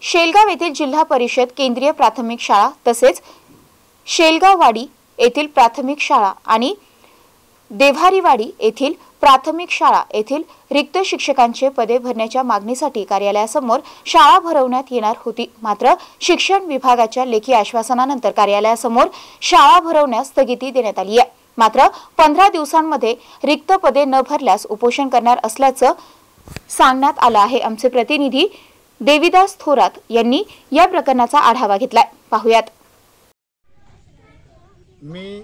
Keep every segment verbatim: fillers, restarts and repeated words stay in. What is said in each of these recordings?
शेलगाव येथील जिल्हा परिषद केंद्रीय प्राथमिक शाळा तसेच शेलगाववाडी येथील प्राथमिक शाळा आणि देव्हारीवाडी येथील प्राथमिक शाळा येथील रिक्त शिक्षकांचे पदे भरण्याच्या मागणीसाठी कार्यालयासमोर शाळा भरवण्यात येणार होती। मात्र शिक्षण विभागाच्या लेखी आश्वासनानंतर कार्यालयासमोर शाळा भरवण्यास स्थगिती देण्यात आली आहे। मात्र पंधरा दिवसांमध्ये रिक्त पदे न भरल्यास उपोषण करणार असल्याचं सांगण्यात आलं आहे। आमचे प्रतिनिधी देविदास थोरात यांनी या प्रकरणाचा आढावा घेतलाय, पाहूयात। मी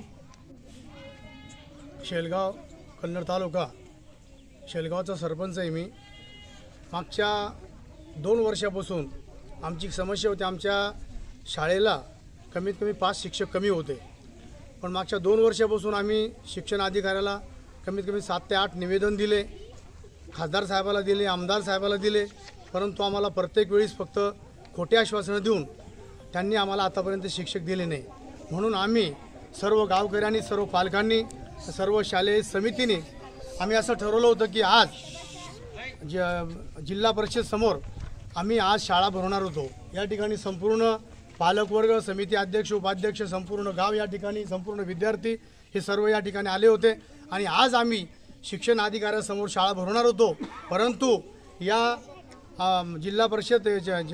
शेलगाव कन्नड तालुका शेलगावचा सरपंच आहे। मी मागच्या दोन वर्षापासून आमची समस्या होती, आमच्या शाळेला कमीत कमी पाच शिक्षक कमी होते। पण मागच्या दोन वर्षापासून आम्ही शिक्षण अधिकाऱ्याला कमीत कमी सात ते आठ निवेदन दिले, खासदार साहेबाला दिले, आमदार साहेबाला दिले, परंतु आम्हाला प्रत्येक वेळेस फक्त खोटे आश्वासनं देऊन त्यांनी आम्हाला आतापर्यंत शिक्षक दिले नाही। म्हणून आम्ही सर्व गावकऱ्यांनी, सर्व पालकांनी, सर्व शालेय समितीने आम्ही असं ठरवलं होतं की आज ज जिल्हा परिषद समोर आम्ही आज शाळा भरवणार होतो। या ठिकाणी संपूर्ण पालकवर्ग, समिती अध्यक्ष, उपाध्यक्ष, संपूर्ण गाव, या ठिकाणी संपूर्ण विद्यार्थी हे सर्व या ठिकाणी आले होते आणि आज आम्ही शिक्षण अधिकाऱ्यासमोर शाळा भरवणार होतो। परंतु या जिल्हा परिषद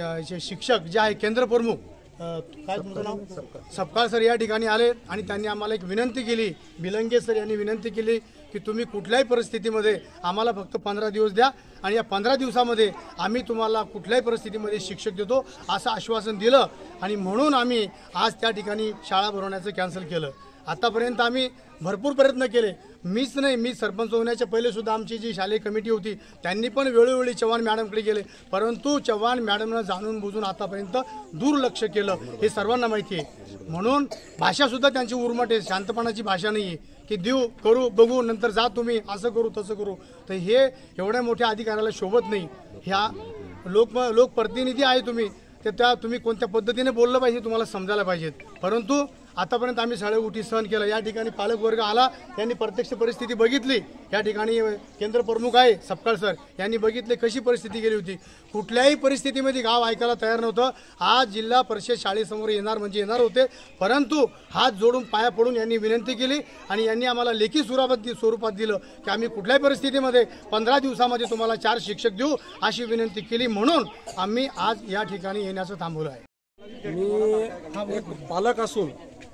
शिक्षक जे आहे केंद्र प्रमुख काय तुमचं नाव सपकाळ सर या ठिकाणी आले आणि त्यांनी आम्हाला एक विनंती केली, बिलंगे सर यांनी विनंती केली की तुम्ही कुठल्याही परिस्थितीमध्ये आम्हाला फक्त पंधरा दिवस द्या आणि या पंधरा दिवसामध्ये आम्ही तुम्हाला कुठल्याही परिस्थितीमध्ये शिक्षक देतो असं आश्वासन दिलं आणि म्हणून आम्ही आज त्या ठिकाणी शाळा भरवण्याचं कॅन्सल केलं। आतापर्यंत आम्ही भरपूर प्रयत्न केले, मीच नाही, मी सरपंच होण्याच्या पहिले सुद्धा आमची जी शालेय कमिटी होती त्यांनी पण वेळोवेळी चव्हाण मॅडमकडे गेले, परंतु चव्हाण मॅडमनं जाणून बुजून आतापर्यंत दुर्लक्ष केलं, हे सर्वांना माहिती आहे। म्हणून भाषासुद्धा त्यांची उर्मट आहे, शांतपणाची भाषा नाही आहे की देऊ करू बघू नंतर जा तुम्ही असं करू तसं करू। तर हे एवढ्या मोठ्या अधिकाऱ्याला शोभत नाही। ह्या लोक लोकप्रतिनिधी आहे तुम्ही, ते त्या तुम्ही कोणत्या पद्धतीने बोललं पाहिजे तुम्हाला समजायला पाहिजेत। परंतु आतापर्यंत आम्ही शाळे उठी सहन केला। या ठिकाणी पालकवर्ग आला, त्यांनी प्रत्यक्ष परिस्थिती बघितली। या ठिकाणी केंद्र प्रमुख आहे सपकाळ सर यांनी बघितले कशी परिस्थिती गेली होती। कुठल्याही परिस्थितीमध्ये गाव ऐकायला तयार नव्हतं। आज जिल्हा परिषद शाळेसमोर येणार म्हणजे येणार होते, परंतु हात जोडून पाया पडून यांनी विनंती केली आणि यांनी आम्हाला लेखी स्वरूपात स्वरूपात दिलं की आम्ही कुठल्याही परिस्थितीमध्ये पंधरा दिवसामध्ये तुम्हाला चार शिक्षक देऊ अशी विनंती केली। म्हणून आम्ही आज या ठिकाणी येण्याचं थांबवलं आहे। मी एक पालक असून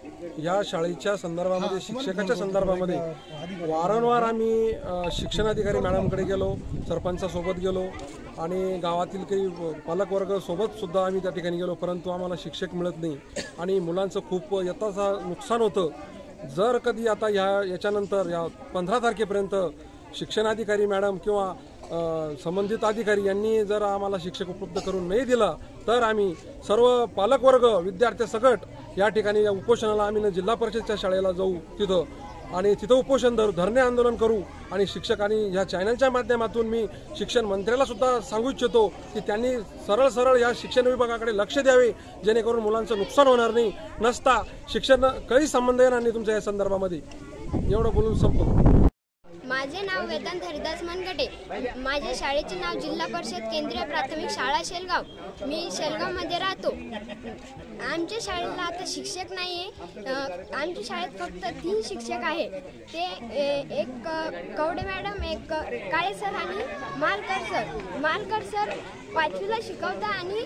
या शाळेच्या संदर्भामध्ये, शिक्षकाच्या संदर्भामध्ये वारंवार आम्ही शिक्षणाधिकारी मॅडमकडे गेलो, सरपंचासोबत गेलो आणि गावातील काही पालकवर्ग सोबत सुद्धा आम्ही त्या ठिकाणी गेलो, परंतु आम्हाला शिक्षक मिळत नाही आणि मुलांचं खूप यथाचा नुकसान होतं। जर कधी आता ह्या याच्यानंतर या पंधरा तारखेपर्यंत शिक्षणाधिकारी मॅडम किंवा संबंधित अधिकारी यांनी जर आम्हाला शिक्षक उपलब्ध करून नाही दिला तर आम्ही सर्व पालकवर्ग, विद्यार्थ्यासकट या ठिकाणी या उपोषणाला आम्ही जिल्हा परिषदच्या शाळेला जाऊ तिथं आणि तिथं उपोषण धरू, धरणे आंदोलन करू आणि शिक्षक आणि ह्या चॅनलच्या माध्यमातून मी शिक्षण मंत्र्याला सुद्धा सांगू इच्छितो की त्यांनी सरळ सरळ या शिक्षण विभागाकडे लक्ष द्यावे, जेणेकरून मुलांचं नुकसान होणार नाही, नसता शिक्षण काही संबंध येणार नाही तुमच्या या संदर्भामध्ये। एवढं बोलून संपतो। माझे नाव वेदांत हरिदास मनगटे, माझ्या शाळेचे नाव जिल्हा परिषद केंद्रीय प्राथमिक शाळा शेलगाव, मी शेलगावमध्ये राहतो। आमच्या शाळेला आता शिक्षक नाही आहे, आमच्या शाळेत फक्त तीन शिक्षक आहे, ते एक कवडे मॅडम, एक काळे सर आणि मालकर सर। मालकर सर पाचवीला शिकवता आणि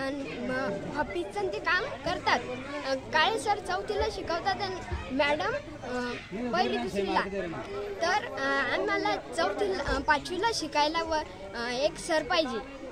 ऑफिसचं ते काम करतात, काळे सर चौथीला शिकवतात आणि मॅडम पहिली दुसरीला। तर आम्हाला चौथीला पाचवीला शिकायला व एक सर पाहिजे।